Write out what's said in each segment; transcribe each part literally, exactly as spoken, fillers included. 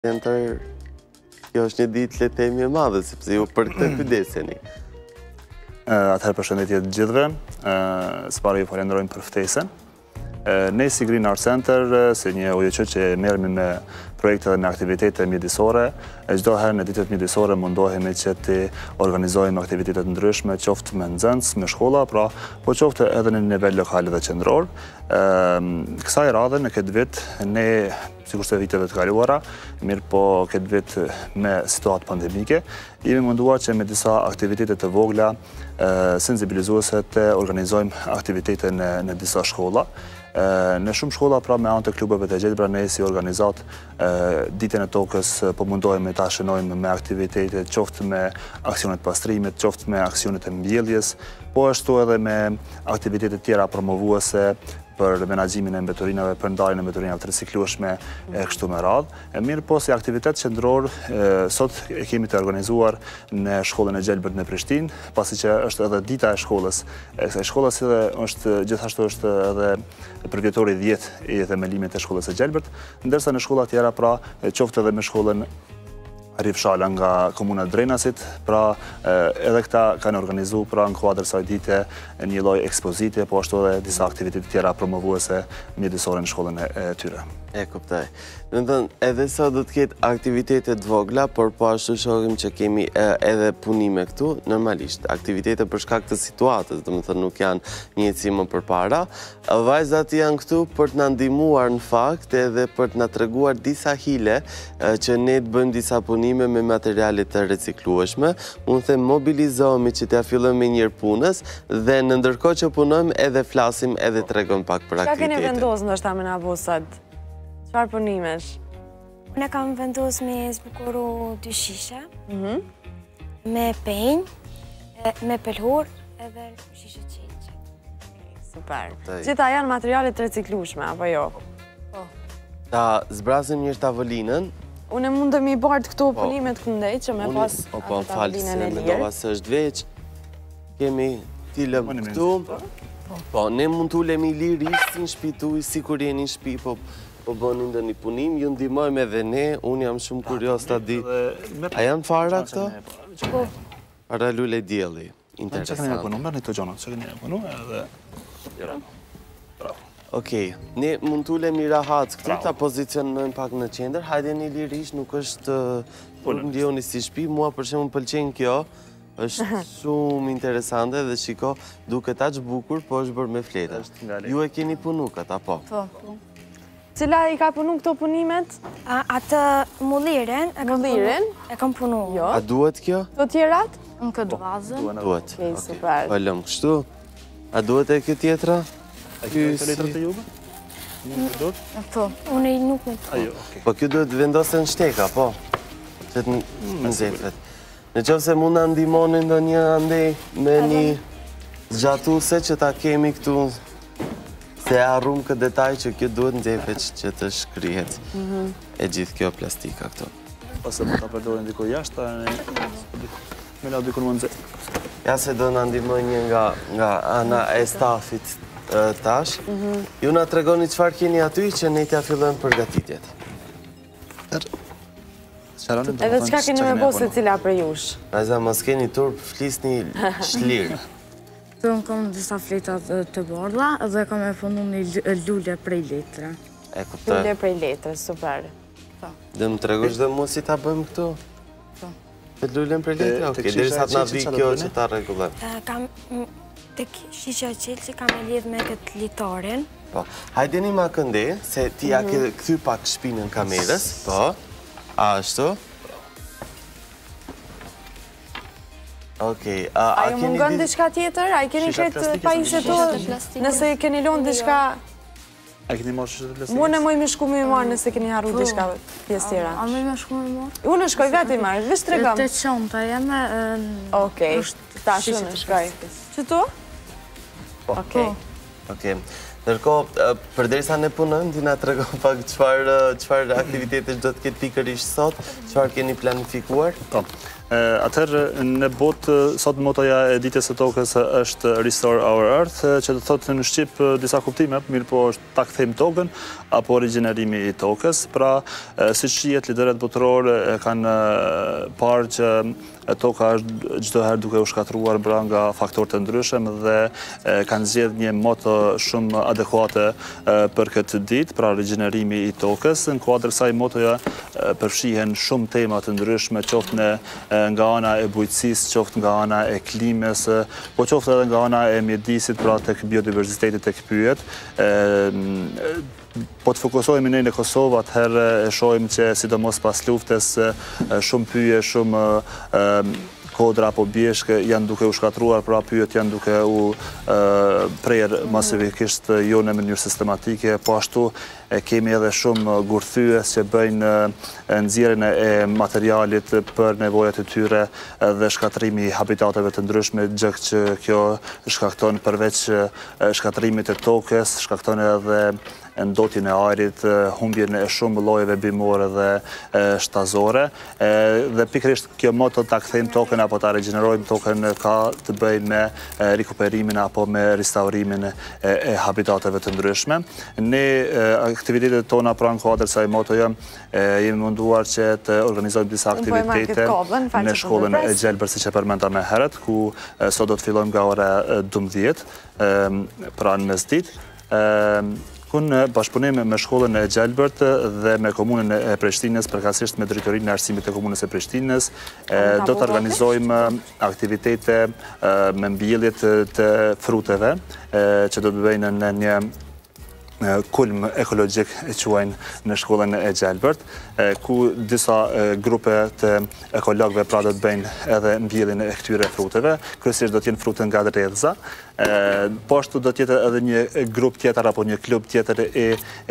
Center, kjo është një ditë le të themi e madhe, sepse ju për këtë kujdeseni. Atëherë përshëndetje të gjithëve, së pari ju falenderojmë për ftesën. Ne si Green Art Center, si një O J Q që merremi me projekte dhe me aktivitete mjedisore, çdo herë në ditët mjedisore mundohemi që të organizojmë aktivitete të ndryshme, qoftë me nxënës, me shkolla, pra po qoftë edhe në nivel lokal dhe qendror. Kësaj radhe në këtë vit ne, sikurse viteve të kaluara, mirë po këtë vit me situatë pandemike, jemi munduar që me disa aktivitete të vogla sensibilizuese të organizojmë aktivitete në, në disa shkolla. Në shumë shkolla, pra me anë të klubeve të gjelbra, ne si organizat ditën e tokës po mundohemi ta shënojmë me aktivitete, qoftë me aksionet pastrimit, qoftë me aksionet e mbjelljes, po ashtu edhe me aktivitete tjera promovuese për menaxhimin e mbeturinave, për ndarjen e mbeturinave të riciklueshme e kështu me radhë. E mirë po si aktivitet qendror, sot e kemi të organizuar në shkollën e Gjelbërt në Prishtinë, pasi që është edhe dita e shkollës. E kësaj shkollës edhe është gjithashtu është edhe përvjetori dhjetë i themelimit të shkollës së Gjelbërt, ndërsa në shkolla tjera pra qoftë edhe me shkollën Rifshala nga komuna Drenasit, pra edhe këta kanë organizu pra në kuadër saj dite një lloj ekspozite, po ashtu edhe disa aktivitete tjera promovuese mjedisore në shkollën e tyre. E kuptoj. Do të thënë, edhe sa do të ketë aktivitete të vogla, por po ashtu shohim që kemi edhe punime këtu, normalisht, aktivitete për shkak të situatës, do të thënë nuk janë njëjtësi më përpara. Vajzat janë këtu për të na ndihmuar në fakt edhe për të na treguar disa hile që ne të bëjmë disa punime me materiale të reciklueshme. Unë them mobilizohemi që t'ia fillojmë me njëherë punës dhe në ndërkohë që punojmë edhe flasim edhe tregojmë pak për aktivitetin. Çka keni vendosur ndoshta me na vosat? Çfarë punimesh? Unë kam vendosur me zbukuru dy shishe, me penj, me pelhur edhe shishe qelqe. Super. Gjitha janë materiale të reciklueshme, apo jo? Po. Ta zbrasim njërë tavolinën. Unë mundëm i bartë këto punimet këndej që me pas atë tavolinën e lirë. Mendova se është veç. Kemi tilëm këtu. Po, ne mund t'ulemi lirisht si në shtëpi tuaj, si kur jeni në shtëpi, po po bëni ndonjë punim, ju ndihmojmë edhe ne, unë jam shumë kurios ta di. A janë fara këto? Po. Para lule dielli. Interesant. Çka keni punu? Merrni këto gjona, çka keni punu edhe bravo. Okej, ne mund t'ulemi rahat këtu, ta pozicionojmë pak në qendër. Hajdeni lirisht, nuk është ndjehuni si shtëpi. Mua për shembull pëlqen kjo. Është shumë interesante dhe shiko, duket aq bukur, po është bërë me fleta. Ju e keni punu këta, po? Po. Cila i ka punu këto punimet? Atë mulliren e kam punu. Jo. A duhet kjo? Të tjerat? Në këtë vazën. Duhet. Okej, super. Po lëm kështu. A duhet e kjo tjetra? A kjo të letrat e juve? Nuk duhet? Po, unë nuk me të. Ajo, okej. Po kjo duhet vendosën shteka, po? Që të nxefet. Në qoftë se mund na ndihmoni ndonjë andej me një zgjatuse që ta kemi këtu. Se harrum këtë detaj që kjo duhet nxefet që të shkrihet e gjithë kjo plastika këtu. Ose mund ta përdorin diku jashtë, me la diku më nxehtë. Ja se do na ndihmoj një nga nga ana e stafit tash. Ju na tregoni çfarë keni aty që ne t'ia fillojmë përgatitjet. Edhe çka keni me bosë secila për jush? Vajza, mos keni turp, flisni shlirë. Të unë kam disa fletat të bardha dhe kam e punu një lule prej letre. E kuptoj. Lule prej letre, super. Dhe më tregosh dhe mua si ta bëjmë këtu? Po. Të lulen prej letre? Okej, derisa t'na vi kjo që ta rregullojmë. Kam tek shisha qelqe kam e lidh me këtë litarin. Po, hajdeni ma kënde, se ti ja ke kthy pak shpinën kamerës, po. Ashtu. Okej, a ju mungon diçka tjetër? A i keni këtë pajishe tu? Nëse keni lonë diçka... A keni marrë shishe të plastikës? Unë e moj me shku me marrë nëse keni harru diçka pjesë tjera. A me me shku me marrë? Unë shkoj vetë i marrë, vështë tregëm. Të qonta jeme... Okej, ta shumë shkoj. Që tu? Okej. Okej. Ndërkohë, përderisa ne punojmë, ti na tregon pak çfarë çfarë aktivitetesh do të ketë pikërisht sot, çfarë keni planifikuar? Po. Atëherë në botë sot motoja e ditës së tokës është Restore Our Earth, që do thotë në shqip disa kuptime, mirë po është ta kthejmë tokën apo rigjenerimi i tokës. Pra, siç shihet liderët botëror kanë parë që toka është çdo herë duke u shkatruar bra nga faktorë të ndryshëm dhe kanë zgjedhur një moto shumë adekuate për këtë ditë, pra rigjenerimi i tokës. Në kuadër kësaj motoja përfshihen shumë tema të ndryshme, qoftë në nga ana e bujqësisë, qoftë nga ana e klimës, po qoftë edhe nga ana e mjedisit, pra tek biodiversiteti tek pyjet. Po të fokusohemi ne në Kosovë, atëherë e shohim që sidomos pas luftës shumë pyje, shumë kodra apo bjeshk janë duke u shkatruar, pra pyjet janë duke u prerë masivikisht jo në mënyrë sistematike, po ashtu kemi edhe shumë gurthyes që bëjnë nxjerrjen e materialit për nevojat e tyre dhe shkatrimi i habitateve të ndryshme, gjë që kjo shkakton përveç shkatrimit të tokës, shkakton edhe ndotjen e ajrit, humbjen e shumë llojeve bimore dhe shtazore. Dhe pikërisht kjo moto ta kthejmë tokën apo ta regjenerojmë tokën ka të bëjë me rikuperimin apo me restaurimin e habitateve të ndryshme. Ne aktivitetet tona pranë kuadrit të kësaj motoje jemi munduar që të organizojmë disa aktivitete në shkollën e Gjelbër, siç e përmenda më herët, ku sot do të fillojmë nga ora dymbëdhjetë, pra në mesditë. Në bashkëpunim me shkollën e Gjelbërt dhe me komunën e Prishtinës, përkatësisht me drejtorinë e arsimit të komunës e Prishtinës, do të organizojmë aktivitete me mbjelljet të fruteve, që do të bëjnë në një kulm ekologjik e quajnë në shkollën e Gjelbërt, ku disa grupe të ekologëve pra do të bëjnë edhe mbjelljen e këtyre fruteve, kryesisht do të jenë frutë nga dredhza. Po ashtu do të jetë edhe një grup tjetër apo një klub tjetër e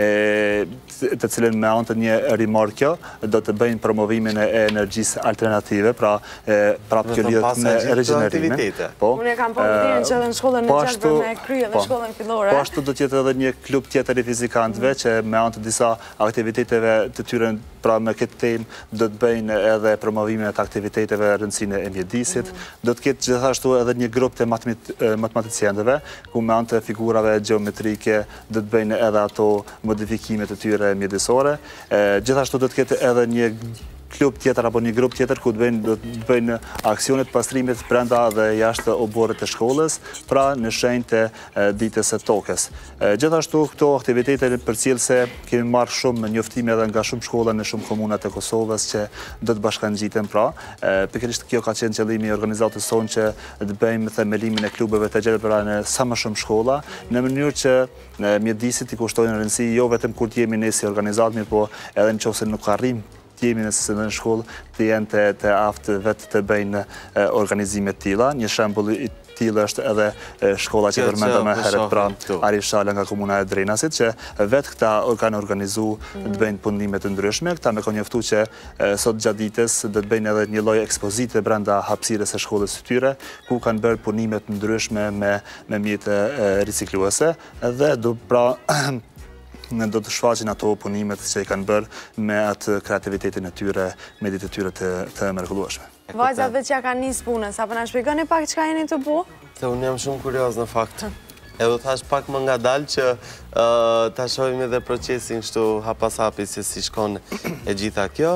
të cilën me anë të një rimorkjo do të bëjnë promovimin e energjisë alternative, pra prapë kjo lidhet me regjinerimin. Unë e kam përmendjen që edhe në shkollën e Gjelbër me krye dhe shkollën fillore. Po ashtu do të jetë edhe një klub tjetër i fizikantëve që me anë të disa aktiviteteve të tyre, pra me këtë temë do të bëjnë edhe promovimin e të aktiviteteve rëndësinë e mjedisit. Do të ketë gjithashtu edhe një grup të matematikëve, ku me anë të figurave geometrike do të bëjnë edhe ato modifikimet të tyre mjedisore. Gjithashtu do të ketë edhe një klub tjetër apo një grup tjetër ku do të bëjnë aksionet pastrimit brenda dhe jashtë oborrit të shkollës, pra në shenjtë e ditës së tokës. Gjithashtu këto aktivitete përcjellse kemi marrë shumë njoftime edhe nga shumë shkolla në shumë komuna të Kosovës që do të bashkangjiten, pra pikërisht kjo ka qenë qëllimi i organizatës sonë që të bëjmë themelimin e klubeve të Gjelbëra në sa më shumë shkolla, në mënyrë që mjedisit i kushtojnë rëndësi jo vetëm kur të jemi ne si organizat, mirë po edhe nëse nuk arrim jemi nëse në shkollë të jenë të aftë vetë të bëjnë organizimet tila. Një shembull i tillë është edhe shkolla që përmenda më herët, pra Arishala nga komuna e Drenasit, që vetë këta kanë organizu të bëjnë punime të ndryshme. Këta me kanë njoftu që sot gjatë ditës do të bëjnë edhe një lloj ekspozite brenda hapësirës së shkollës së tyre, ku kanë bërë punime të ndryshme me me mjete ricikluese dhe do pra në do të shfaqin ato punimet që i kanë bërë me atë kreativitetin e tyre, me ditë të tyre të mrekullueshme. Vajzat dhe që ja kanë nisë punën, sa për në shpjegoni pak çka jeni të bu? Se unë jam shumë kurioz në fakt. Edhe thash pak më nga dalë që ta shohim edhe procesin kështu hapas hapi se si shkon e gjitha kjo.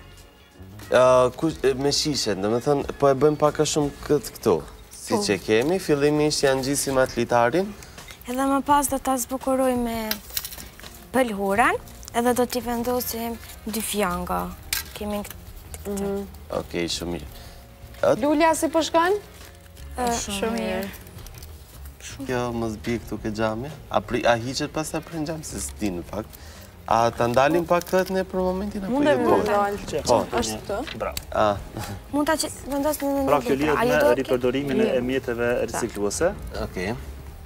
Me shishen, dhe me thënë, po e bëjmë pak a shumë këtë këtu. Si që kemi, fillimisht janë gjisim atlitarin. Edhe më pas do ta zbukuroj me pëlhuran, edhe do t'i vendosim dy fjanga. Kemi këtë. Okej, shumë mirë. Lulja si po shkon? Shumë mirë. Kjo më zbi këtu ke gjami. A hiqet pas e për në gjami, se s'di në fakt. A të ndalim pak të vetë ne për momentin? Mund e më ndalë. Ashtë këtë? Bravo. Mund t'a që vendos në në pra kjo lidhet me ripërdorimin e mjeteve ricikluese. Okej.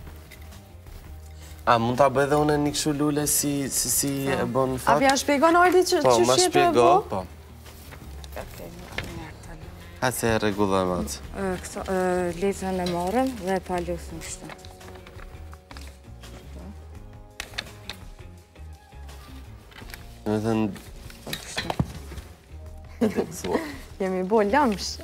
A mund t'a bëjë dhe unë një këshu lule si e bon në fakt? A pja shpjegon Ordi që Po, shqipë ma e shpjego, bu? po. A se e regullojmë atë? Këto letën e marëm dhe pa lusën kështë. Në me thënë... E të kësua. Jemi bo lamsh.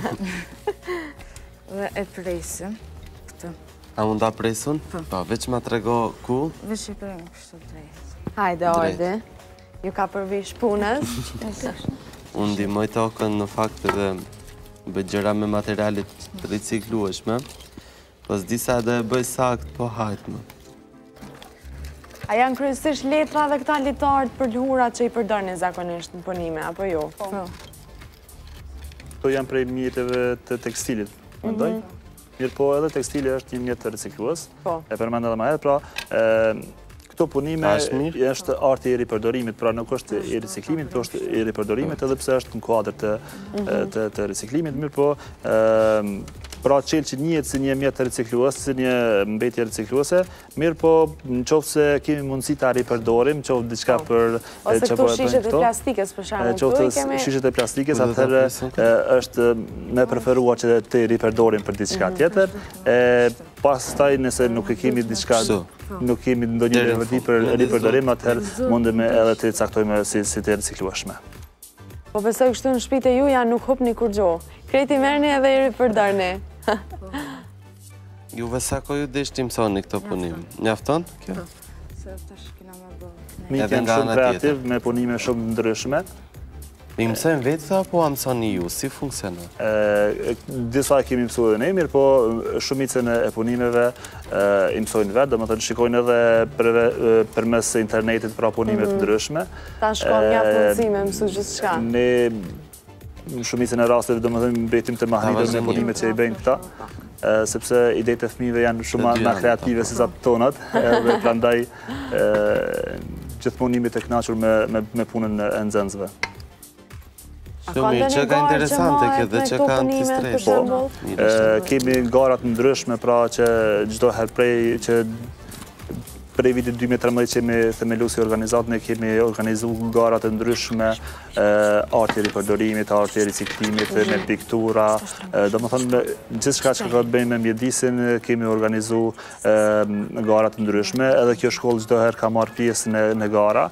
Dhe e presim. Këtë. A mund ta presun? Po, veç ma trego ku? Veç i prejmë kështu drejt. Hajde, Ordi. Ju ka përvish punës. Unë ndihmoj tokën në fakt edhe bëj gjëra me materialet të riciklueshme. Po s'di sa do e bëj sakt, po hajt më. A janë kryesisht letra dhe këta litarët për lhurat që i përdorni zakonisht në punime, apo jo? Po. Këto janë prej mjeteve të tekstilit, mendoj. Mirë po edhe tekstili është një mjet të riciklues, e përmend edhe më herë, pra këto punime është arti i ripërdorimit, pra nuk është i reciklimit, po është i ripërdorimit, edhe pse është në kuadër të të riciklimit, mirë po pra qelë që njihet si një mjet të riciklues, si një mbetje ricikluese, mirë po në qoftë se kemi mundësi ta ripërdorim, qoftë diçka për ose këto shishet e plastikës për shembull, qoftë shishet e plastikës, atëherë është me preferuar që të ripërdorim për diçka tjetër, e pastaj nëse nuk e kemi diçka, nuk kemi ndonjë vërtet për ripërdorim, atëherë mundemi edhe të caktojmë si si të riciklueshme. Po besoj kështu në shtëpitë juaja nuk hupni kur gjo. Kreti merrni edhe i ripërdorni. Juve sa kohë ju deshti mësoni këto punim? Mjafton kjo? Se tash kena më bë. Mi janë shumë kreativ me punime shumë ndryshme. I mësojnë vetë apo a mësoni ju? Si funksionon? Disa kemi mësuar edhe ne, mirë po shumicën e punimeve i mësojnë vetë, domethënë shikojnë edhe përmes internetit pra punime të ndryshme. Ta shkon nga mundësi me mësu gjithçka. Ne në shumicën e rasteve domethënë mbetim të mahlitur me punimet që i bëjnë këta, sepse idetë e fëmijëve janë shumë më kreative se sa tonat, dhe prandaj gjithmonë jemi të kënaqur me punën e nxënësve. Shumë mirë, që ka interesante kjo dhe që ka antistres. Po, kemi garat ndryshme, pra që çdo herë prej që prej vitit dy mijë e tridhjetë që me themeluesi organizatën ne kemi organizuar gara të ndryshme, arti i ripërdorimit, arti i riciklimit, me piktura, domethënë gjithçka që ka të bëjë me mjedisin kemi organizuar gara të ndryshme, edhe kjo shkollë çdo herë ka marrë pjesë në gara.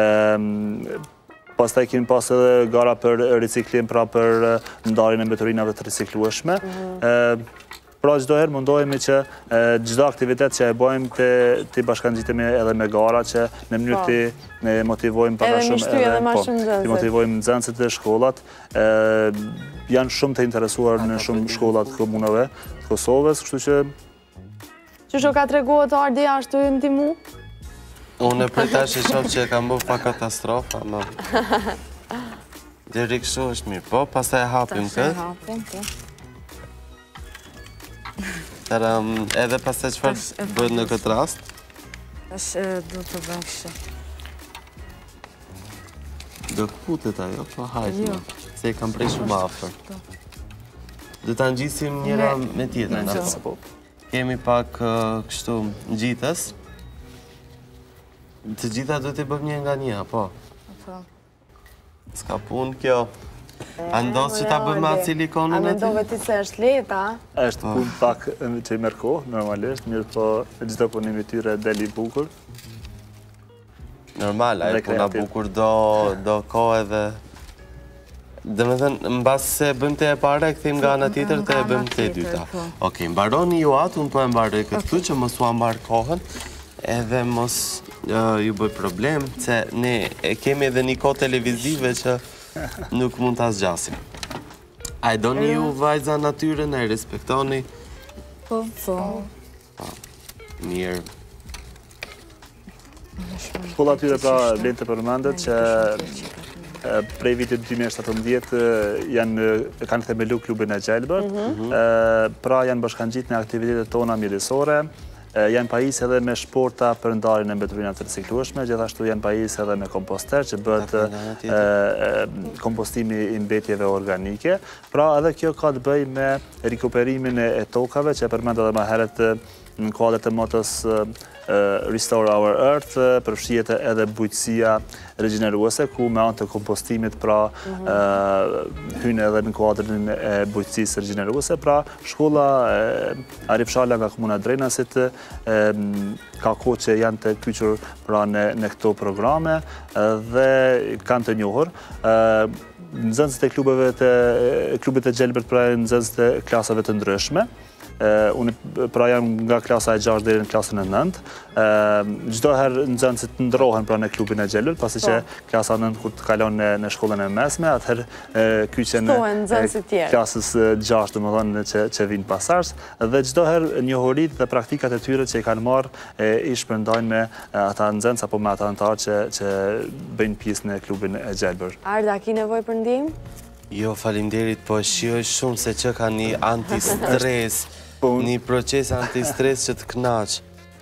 Pastaj kemi pas edhe gara për riciklim, pra për ndarjen e mbeturinave të riciklueshme. Pra çdo herë mundohemi që çdo aktivitet që e bëjmë të bashkangjitemi edhe me gara, që në mënyrë të motivojmë para shumë edhe të motivojmë nxënësit e shkollat. Janë shumë të interesuar në shumë shkollat komunave të Kosovës, kështu që Qështu ka treguar të Ardi ashtu ju ndihmu? Unë e prej tash e shoh që e kam bërë pa katastrofa, më. Deri kështu është mirë, po, pastaj e hapim këtë. Pastaj hapim, po. Taram, edhe pastaj çfarë bëhet në këtë rast? Tash do të bëjmë kështu. Do kputet ajo, po hajt, se e kam prej shumë afër. Do ta ngjisim njëra me tjetrën, apo? Kemi pak kështu ngjitës. Të gjitha do t'i bëjmë një nga një, apo? Po. S'ka punë kjo. A ndosë që ta bëjmë atë silikonin A e ti? mendove ti se është leta? është punë pak që i merr kohë, normalisht, mirë po çdo punim i tyre deli bukur. Normal, ajo puna bukur do kohë edhe... Dhe me thënë, në basë se bëjmë të e pare, këthim nga ana tjetër të e bëjmë të e dyta. Okej, mbaroni ju atë, unë po e mbaroj këtë këtu që mos u ambar kohën, edhe mos ju bëj problem, se ne kemi edhe një kohë televizive që nuk mund të asgjasim. A e doni ju vajza natyren, a e respektoni? Po, po. Mirë. Shkolla atyre pra vlen të përmendet që prej vitit dy mijë e shtatëmbëdhjetë janë kanë themelu klubin e Gjelbër, pra janë bashkangjit në aktivitetet tona mjedisore, janë pajisë edhe me shporta për ndarjen e mbeturinave të riciklueshme, gjithashtu janë pajisë edhe me komposter që bëhet kompostimi i mbetjeve organike. Pra edhe kjo ka të bëjë me rikuperimin e tokave që e përmend edhe më herët në kuadër të motës Restore Our Earth, përfshihet edhe bujqësia regeneruese, ku me anë të kompostimit pra hyn edhe në kuadrin e bujqësisë regeneruese. Pra shkolla Arifshala nga komuna Drenasit ka kohë që janë të kyçur pra në këto programe dhe kanë të njohur. nxënësit e klubeve të klubit të gjelbërt pra nxënësit e klasave të ndryshme. Unë pra jam nga klasa e gjashtë deri në klasën e nëntë. Çdo herë nxënësit ndrohen pra në klubin e gjelbërt, pasi që klasa e nëntë kur të kalon në shkollën e mesme, atëherë kyçen klasës gjashtë, domethënë që që vijnë pasars, dhe çdo herë njohuritë dhe praktikat e tyre që i kanë marrë i shpërndajnë me ata nxënës apo me ata anëtarë që që bëjnë pjesë në klubin e gjelbërt. Arda, ki nevojë për ndihmë? Jo, faleminderit, po shijoj shumë se që ka një antistres, një proces antistres që të knaq.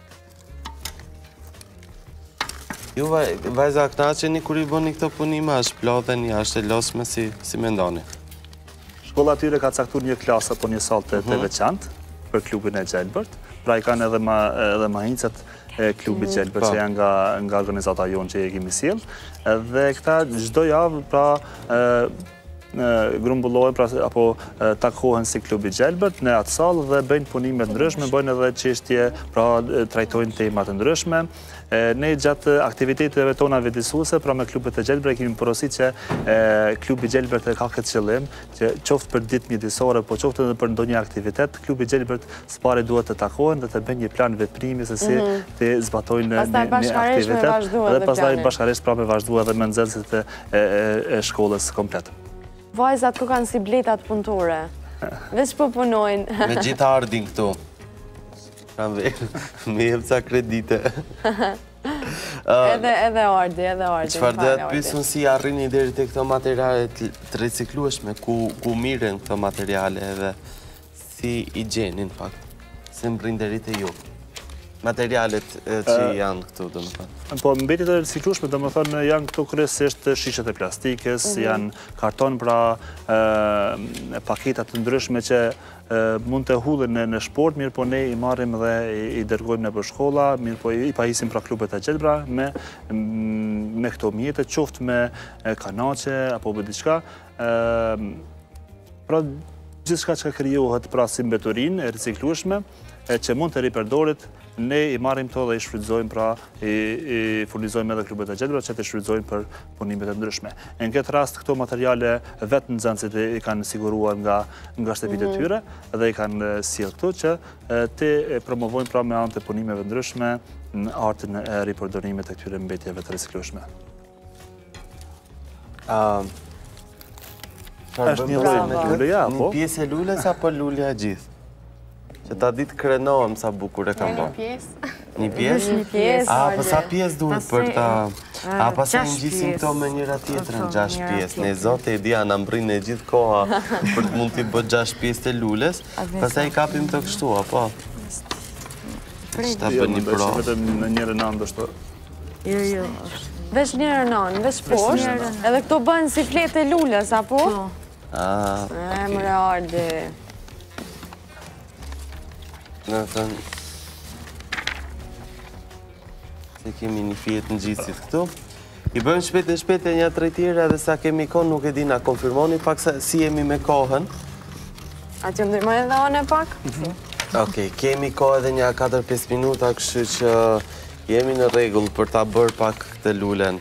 Ju vajza knaqeni kur i bëni këto punime, është plothen jashtë e losme si mendoni? Shkolla atyre ka caktuar një klasë apo një sallë të veçantë për klubin e gjelbërt, pra i kanë edhe mahincat e klubit gjelbërt që janë nga organizata jonë që e kemi sjellë, dhe këta çdo javë pra grumbullohen apo takohen si klubi gjelbërt në atë sallë dhe bëjnë punime të ndryshme, bëjnë edhe çështje, pra trajtojnë tema të ndryshme. Ne gjatë aktiviteteve tona vjedisuese, pra me klubet e gjelbërt kemi porositur që klubi gjelbërt ka këtë qëllim, që qoftë për ditë mjedisore, po qoftë edhe për ndonjë aktivitet, klubi gjelbërt s'pari duhet të takohen dhe të bëjnë një plan veprimi se si të zbatojnë një aktivitet dhe pastaj bashkërisht pra me vazhduar edhe me nxënësit e shkollës komplet. Vajzat ku kanë si bletat punëtore? Veç po punojnë. Me gjitha ardhin këtu. Me jep ca kredite. Edhe ardi, edhe ardi. Çfarë do të pyesun si arrini deri te këto materiale të reciklueshme, ku miren këto materiale edhe si i gjenin fakt. Se mbrin deri te ju. Materialet që janë këtu, do më thënë. Po, mbetit e reciklueshme, do më thënë, janë këtu kryesisht shishet e plastikës, janë karton pra paketat të ndryshme që mund të hullen në shport, mirë po ne i marrim dhe i dërgojmë në për shkolla, mirë po i pahisim pra klubet e gjelbra me këto mjetë, qoftë me kanace, apo me diçka. Pra, gjithçka që krijohet pra si mbeturin e reciklueshme, që mund të ripërdoret, ne i marrim to dhe i shfrytëzojmë, pra i furnizojmë edhe klubet e gjelbra që të shfrytëzojmë për punimet e ndryshme. Në këtë rast, këto materiale vetë nxënësit i kanë siguruar nga shtëpitë e tyre dhe i kanë sjellë këtu që të promovojnë pra me anë të punimeve ndryshme në artin e ripërdorimit të këtyre mbetjeve të reciklueshme. Është një lloj me luleja, po? Një pjesë e lules apo lulja e gjithë? Që ta ditë krenohem sa bukur e kam bërë. Një pjesë. Një pjesë? Një pjesë. A, për sa pjesë duhet për ta... A, pasaj në gjisim to me njëra tjetërën, gjash pjesë. Ne zote e dia në mbrin e gjithë koha për të mund t'i bët gjash pjesë të lules, pasaj i kapim të kështu, apo? Qëta për një pro? Vetëm në njëre nanë dështë. Jo, jo. Vesh njëre nanë, vesh poshtë, edhe këto bënë si flete lules, apo? A, e, mëre ardi. Në thënë, se kemi një fjetë në gjithësit këtu. I bëjmë shpet e shpet e një trejtire edhe sa kemi kohë, nuk e di na konfirmoni pak se si jemi me kohën. A që ndërmoj edhe one pak? Okej, kemi kohë edhe një katër pesë minuta, kështu që jemi në regull për ta bërë pak këtë lulen.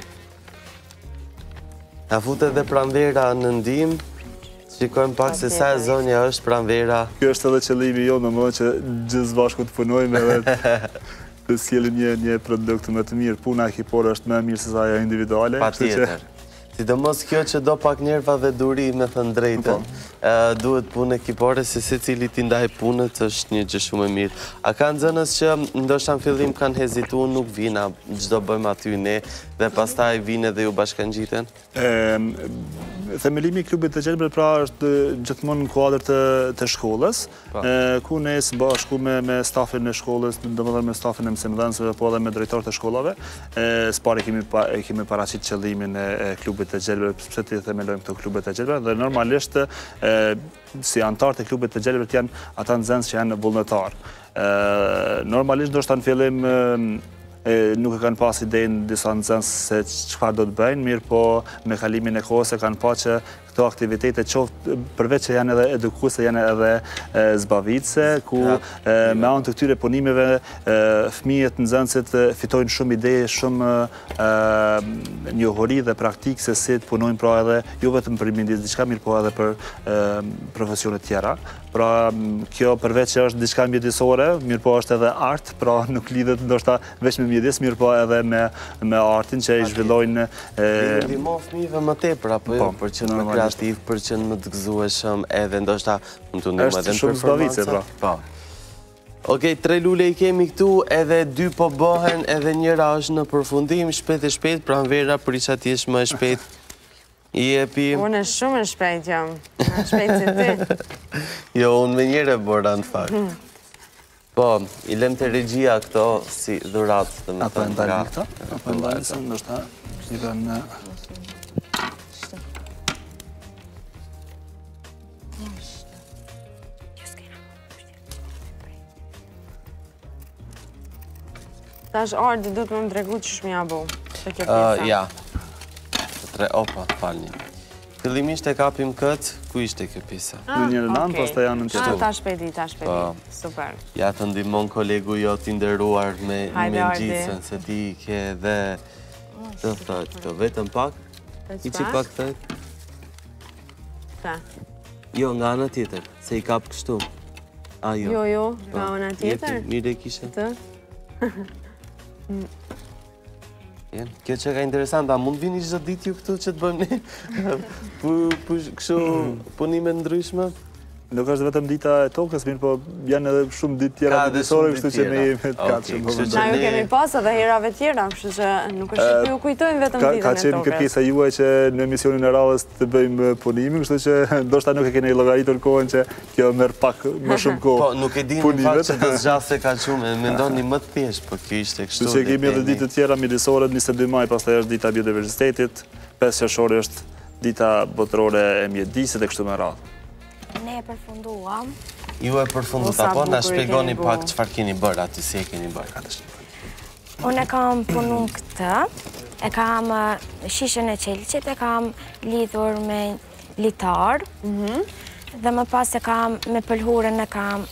Na fut edhe pranvera në ndim. Shikojmë pak se sa e zonja është pranvera. Kjo është edhe qëllimi jo, në më që gjithë bashku të punojme dhe të sjellim një produkt më të mirë. Puna ekipore është më mirë se sa ajo individuale. Pa tjetër. Sidomos kjo që do pak nerva dhe duri, me thënë drejtën, duhet punë ekipore, se se cili t'i ndaj punët është një gjë shumë e mirë. A ka nxënës që ndoshta në fillim kanë hezitu, nuk vina, çdo bëjmë aty ne, dhe pastaj vinë dhe ju bashkangjiten? Themelimi i klubit të gjelbër pra është gjithmonë në kuadër të shkollës, ku ne së bashku me stafin e shkollës, domethënë me stafin e mësimdhënësve, po edhe me drejtorët e shkollave, së pari kemi paraqit qëllimin e klubit të gjelbër, pse të themelojmë këto klubet të gjelbër, dhe normalisht si antarët e klubit të gjelbër janë ata nxënës që janë vullnetar. Normalisht do shta në fillim nuk e kanë pas idejnë disa nxënës se çfarë do të bëjnë, mirë po me kalimin e kohës e kanë pa që këto aktivitete qoftë përveç që janë edhe edukuese, janë edhe zbavitse, ku me anë të këtyre punimeve fëmijët, nxënësit fitojnë shumë ide, shumë njohuri dhe praktikë se si të punojnë, pra edhe jo vetëm për mendjes diçka, mirë po edhe për profesione tjera. Pra kjo përveç që është diçka mjedisore, mirë po është edhe art, pra nuk lidhet ndoshta veç me mjedis, mirë po edhe me me artin që i zhvillojnë. Ndihmon fëmijëve më tepër apo jo, për qenë më kreativ, për qenë më të gëzueshëm, edhe ndoshta mund të ndihmojë edhe në shumë zbavitse, pra. Po. Okej, tre lule i kemi këtu, edhe dy po bëhen, edhe njëra është në përfundim, shpejt e shpejt, pra Vera, prisha ti është më e shpejt. I epi... Unë e shumë e shpejt jam, më shpejt si ti. Jo, unë me njëre bora në fakt. Po, i lem të regjia këto si dhurat, dhe me të nga. Apo e ndalë këto? Apo e ndalë se ndoshta i vënë... Ta është Ardi, du të më më tregu që shmi abo, të kjo pjesa. Ja, të tre, opa, falni. Fillimisht e kapim këtë, ku ishte kjo pjesa? Në njërë nanë, pas të janë në qëtu. Ta shpedi, ta shpedi, super. Ja të ndimon kolegu jo t'inderuar me gjitësën, se ti ke dhe... Të thët, të vetëm pak, i që pak thët. Ta. Jo, nga anë tjetër, se i kap kështu. A, jo. Jo, jo, nga anë tjetër. Mire kishe. Të. Kjo që ka interesant, a mund vini çdo ditë ju këtu që të bëjmë ne kështu punime ndryshme? Nuk është vetëm dita e tokës, mirë po janë edhe shumë ditë tjera mjedisore, kështu që ne jemi të gatshëm. Na ju kemi pas edhe herave tjera, kështu që nuk është që ju kujtojmë vetëm ditën e tokës. Ka qenë kërkesa juaj që në emisionin e radhës të bëjmë punimin, kështu që ndoshta nuk e keni llogaritur kohën që kjo merr pak më shumë kohë. Po, nuk e di në fakt që të zgjasë ka shumë, mendoni më të thjeshtë, po kjo ishte kështu. Kështu që kemi edhe ditë të tjera mjedisore, njëzet e dy maj, pastaj është dita e biodiversitetit, pesë qershori është dita botërore e mjedisit e kështu me radhë. Ne e përfunduam. Ju e përfunduat, apo na shpjegoni pak çfarë keni bërë aty, si e keni bërë? Unë e kam punu këtë, e kam shishën e qelqit, e kam lidhur me litar, dhe më pas e kam me pëlhurën e kam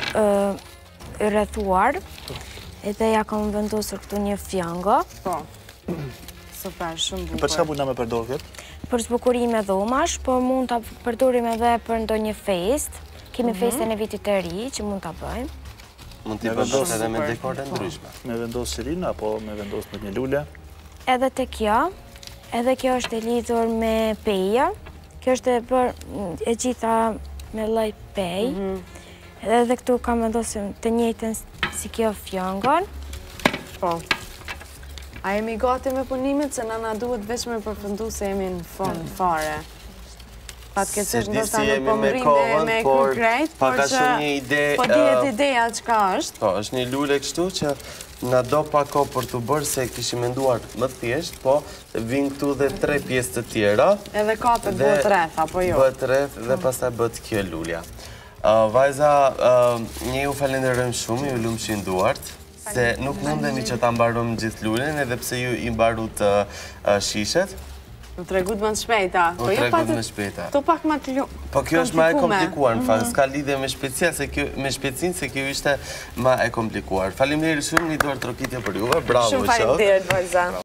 rrethuar, edhe ja kam vendosur këtu një fjango. Po, super, shumë bukur. Për çka mund na me përdor këtë? Për zbukurime dhomash, por mund të përdorim edhe për ndonjë fest. Kemi festën e vitit të ri që mund të bëjmë. Mund t'i vendos edhe me dekore ndryshme. Me vendos shirinë apo me vendos me një lule? Edhe të kjo, edhe kjo është e lidhur me peja. Kjo është e bërë e gjitha me lloj pej. Edhe këtu kam vendosur të njëjtën si kjo fjangon. Po. A jemi gati me punimit, se na na duhet veç me përfundu se jemi në fond fare. Fatkeqësisht ndoshta nuk po mrim me konkret, por ka shumë një ide. Po dihet ideja çka është. Po, është një lule kështu që na do pak kohë për t'u bërë, se kishim menduar më thjesht, po vinë këtu dhe tre pjesë të tjera. Edhe kapet bëhet rreth, apo jo? Bëhet rreth dhe pastaj bëhet kjo lulja. Vajza, ne ju falenderojmë shumë, ju lumshin duart. Se nuk mundemi që ta mbarojmë gjithë lulen, edhe pse ju i mbaru të shishet. Në tregut më të shpejta. Në tregut më shpejta. To pak më të Po kjo është ma e komplikuar, në fakt, s'ka lidhje me shpejtësinë, se kjo ishte ma e komplikuar. Faleminderit shumë, një dorë trokitje për juve, bravo qoftë. Shumë faleminderit, vajza.